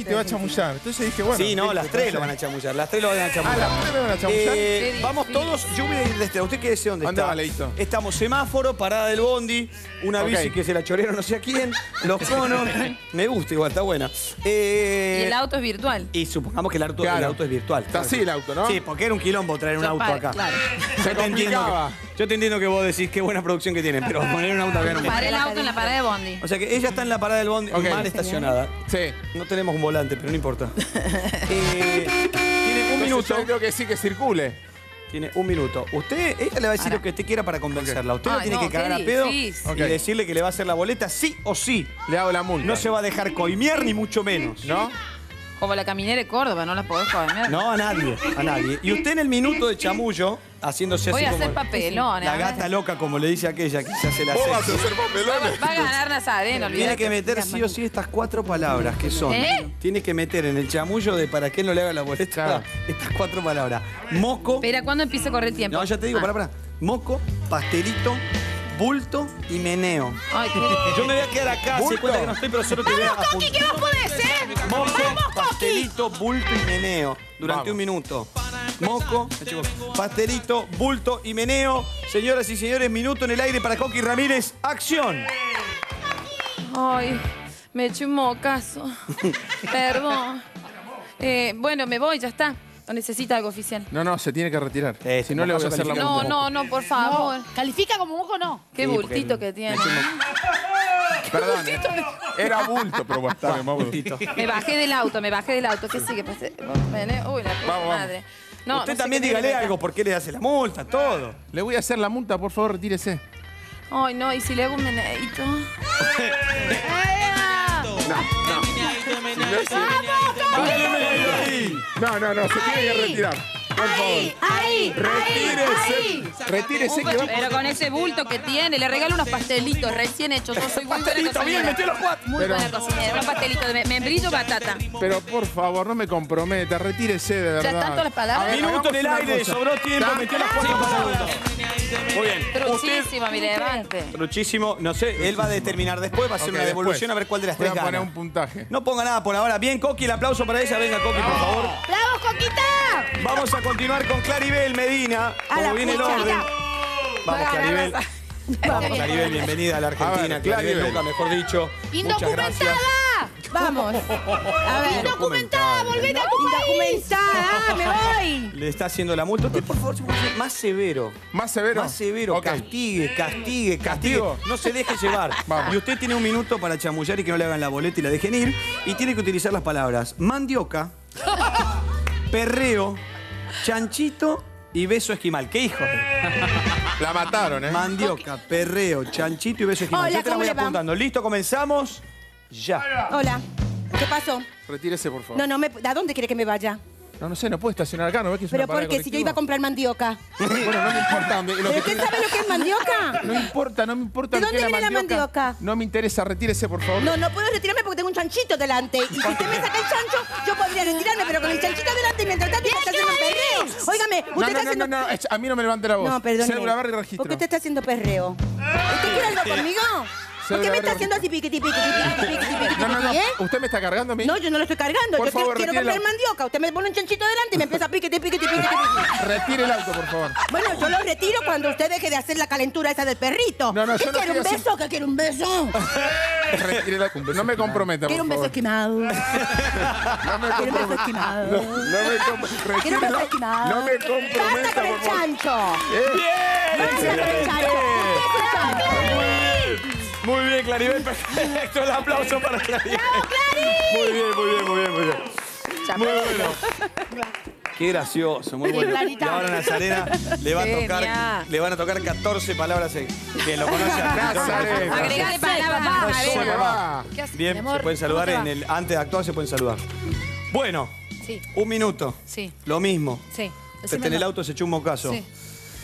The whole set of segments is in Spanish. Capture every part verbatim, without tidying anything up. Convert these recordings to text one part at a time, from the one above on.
Coqui te va a chamullar. Entonces dije, bueno. Sí, no, las tres lo van a chamullar. Las tres lo van a chamullar. Ah, las tres me van a chamullar. Eh, vamos todos, yo voy a ir de este lado. ¿Usted qué dice dónde ¿Dónde está? va, Leito? Estamos semáforo, parada del bondi, una Ok. bici que se la chorearon no sé a quién, los conos. Me gusta igual, está buena. Eh, Y el auto es virtual. Y supongamos que el auto, Claro. el auto es virtual. Está así el auto, ¿no? Sí, porque era un quilombo traer un Yo auto pa- acá. claro. Yo te, entiendo complicaba. que, yo te entiendo que vos decís qué buena producción que tienen, pero poner un auto acá no me... Paré el auto en la parada de bondi. O sea que ella está en la parada del bondi, Ok. mal estacionada. Sí. No tenemos un volante, pero no importa. Eh, tiene un Entonces minuto. yo creo que sí que circule. Tiene un minuto. Usted, ella le va a decir Para. lo que usted quiera para convencerla. Usted Ay, la tiene no, que cagar qué a pedo difícil. y Ok. decirle que le va a hacer la boleta sí o sí. Le hago la multa. No se va a dejar coimear ni mucho menos. ¿No? Como la caminera de Córdoba, no la podés comer. No, a nadie, a nadie. Y usted en el minuto de chamullo, haciéndose Voy así a hacer como papelones. la a ver. gata loca, como le dice aquella, que se hace la Vos vas a sexy. hacer papelones. Va a ganar Nazareno, Tiene olvídate. que meter sí o sí estas cuatro palabras que son. ¿Eh? Tiene que meter en el chamullo de para que él no le haga la boleta Claro. estas cuatro palabras. Moco. Espera, ¿cuándo empieza a correr el tiempo? No, ya te digo, Ah. pará, pará. Moco, pastelito, bulto y meneo. Ay, qué... Yo me voy a quedar acá, se Bulto. cuenta que no estoy, pero solo te voy a ¡Vamos, Coqui, que vos podés, eh! Moco, ¡Vamos, Coqui! pastelito, bulto y meneo. Durante Vamos. un minuto. Moco, pastelito, bulto y meneo. Señoras y señores, minuto en el aire para Coqui Ramírez. ¡Acción! Ay, me eché un mocazo. Perdón. Eh, bueno, me voy, ya está. ¿O necesita algo oficial? No, no, se tiene que retirar. Eh, si no, le voy a hacer la califica multa. No, no, no, por favor. ¿Califica como moco o no? Qué Sí, bultito porque que tiene. Perdón, eh. Era bulto, pero bueno, está bien, vamos. Bultito. Me bajé del auto, me bajé del auto. ¿Qué sigue? Pasé- Vene- Uy, la puta Vamos, vamos. madre. No, Usted no sé también qué dígale tiene acá. algo, ¿por qué le hace la multa? Todo. Le voy a hacer la multa, por favor, retírese. Ay, no, ¿y si le hago un meneíto? No, no, no, se tiene que retirar. Por favor. ¡Ahí! ¡Ahí! Retírese. Retírese que va. Pero con ese bulto que tiene, le regalo unos pastelitos recién hechos. Yo soy muy buena Pastelito, bien, cocinera. metió los cuatro. Muy Pero- buena cocinera. Unos pastelitos de me- membrillo batata. Pero por favor, no me comprometa, retírese de verdad. Ya están todas las palabras. A ver, Minuto en el hagamos una aire, cosa. sobró tiempo, ¿Está? metió las cuatro palabras. Muy bien. Usted, Truchísima, mi levante. truchísimo, no sé, él va a determinar después, va a hacer Ok, una devolución después. a ver cuál de las Voy tres a poner gana. un puntaje. No ponga nada por ahora. Bien, Coqui, el aplauso para ella. Venga, Coqui, por favor. ¡Bravo, Coquita! Vamos a continuar con Claribel Medina. A Como la viene el pucha. orden. Vamos, Claribel. Vamos, Claribel, bienvenida a la Argentina. A ver, Claribel, Claribel. nunca mejor dicho. Muchas gracias. ¡Indocumentada! Vamos. A ver. ¡Indocumentada! ¡Volvete a tu país! ¡Indocumentada! ¡Me voy! Le está haciendo la multa. Usted, por favor, se puede ser más severo. ¿Más severo? Más severo. Ok. Castigue, castigue, castigue. ¿Castigo? No se deje llevar. Vamos. Y usted tiene un minuto para chamullar y que no le hagan la boleta y la dejen ir. Y tiene que utilizar las palabras mandioca, perreo, chanchito y beso esquimal. ¿Qué hijo? La mataron, ¿eh? Mandioca, perreo, chanchito y beso esquimal. Hola, Yo te la ¿cómo voy le va? apuntando. ¿Listo? ¿Comenzamos? Ya. Hola. ¿Qué pasó? Retírese, por favor. No, no, me, ¿a dónde quiere que me vaya? No, no sé, no puede estacionar acá, ¿no ves que es Pero una parada de porque si yo iba a colectivo? comprar mandioca. Bueno, no me importa. Lo ¿Pero que usted sabe lo que es mandioca? No importa, no me importa ¿De lo que dónde es viene la mandioca? No me interesa, retírese, por favor. No, no puedo retirarme porque tengo un chanchito delante. Y si usted me saca el chancho, yo podría retirarme, pero con el chanchito delante y mientras tanto me está haciendo perreo. Óigame, usted No, está no, no, haciendo... no, no, es- a mí no me levante la voz. No, perdón. Cédula, barra y registro. ¿Por qué usted está haciendo perreo? ¿Usted quiere algo conmigo? ¿Por qué Cédula, me está barra y haciendo así piquiti, piquiti, piquiti, piquiti, piquiti, No, no, no. piquiti, eh? ¿Usted me está cargando a mí? No, yo no lo estoy cargando. Por yo favor, quiero retire comprar la- mandioca. Usted me pone un chanchito delante y me empieza a piquiti, piquiti, piquiti, piquiti. Retire el auto, por favor. Bueno, yo lo retiro cuando usted deje de hacer la calentura esa del perrito. No, no, ¿Qué yo no quiere, un estoy beso? ¿Qué quiere, un beso? Retire el auto. No me comprometa, por Quiero un beso favor. esquimado. No me Quiero un beso comprometa. esquimado. No, no me comprometa. Quiero un beso esquimado. No me Basta comprometa, con por el favor. chancho. Eh, Basta con el chancho. Usted es el chancho. Muy bien, Claribel. Perfecto. El aplauso para Claribel. Muy bien, muy bien, muy bien, muy bien. Muy bueno. Qué gracioso, muy bueno. Y ahora Nazarena le va a tocar, Genial. le van a tocar catorce palabras ahí. Que lo conoce a Nazarena. Agregale palabras más. se A ver. va. ¿Qué haces, Bien, mi se amor? pueden saludar ¿Cómo en te el. Antes de actuar se pueden saludar. Bueno, va? Sí, un minuto. sí, Lo mismo. sí. Este en el auto se echó un mocazo. Sí.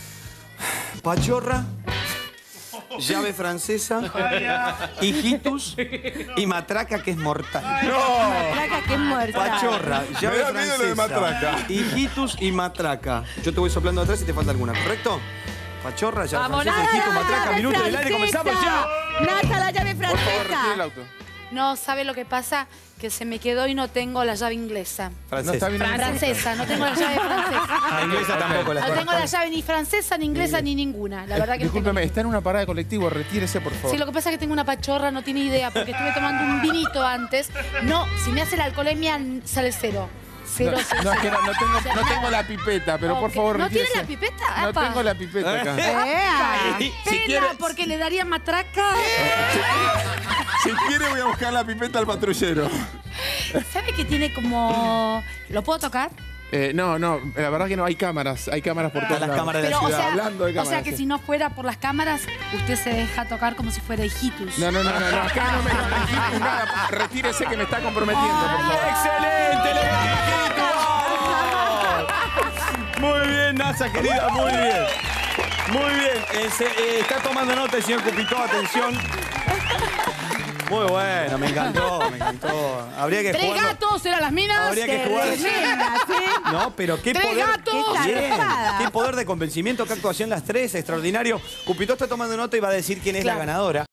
Pachorra, llave francesa, hijitus y matraca que es mortal. Matraca que es muerta. Pachorra, llave Me da miedo lo de francesa, matraca. hijitus y matraca. Yo te voy soplando atrás y te falta alguna, ¿correcto? Pachorra, llave Vamos, francesa, nada, hijitus, La matraca, llave minuto en el aire, francesa. comenzamos ya. Nata, la llave Por favor, retire el francesa. auto. No, ¿sabe lo que pasa? Que se me quedó y no tengo la llave inglesa. Francesa. No está bien. Francesa, no tengo la llave francesa. Ah, inglesa tampoco la No tengo la llave ni francesa, ni inglesa, ni ninguna. La verdad que no tengo Discúlpeme, ninguna. está en una parada de colectivo, retírese, por favor. Sí, lo que pasa es que tengo una pachorra, no tiene idea, porque estuve tomando un vinito antes. No, si me hace la alcoholemia, sale cero. Cero, No, cero, no, es que no, cero. no tengo, O sea, no tengo nada. la pipeta, pero por Ok. favor, ¿No tiene retírese. la pipeta? No Apa. tengo la pipeta acá. ¡Ea! Si Pena, quiere, porque le daría matraca. si quiere voy a buscar la pipeta al patrullero. ¿Sabe que tiene como... ¿Lo puedo tocar? Eh, no, no, la verdad que no, hay cámaras, hay cámaras por todas las lados. cámaras de Pero, la o ciudad. sea, Hablando de o sea cámaras, que sí. si no fuera por las cámaras, usted se deja tocar como si fuera hijitus. No, no, no, no, no, acá no me no, nada, retírese que me está comprometiendo, por favor. ¡Excelente! ¡Le ¡Vamos! Muy bien, NASA, querida, muy bien. Muy bien. Eh, se- eh, está tomando nota el señor Cupito, atención. Muy bueno, me encantó, me encantó. Habría que Tres jugar. gatos eran las minas. Habría que jugar. Tremenda, ¿sí? No, pero qué ¡Tres poder. gatos! Qué bien, zarpada. qué poder de convencimiento, qué actuación las tres, extraordinario. Cupito está tomando nota y va a decir quién es Claro. la ganadora.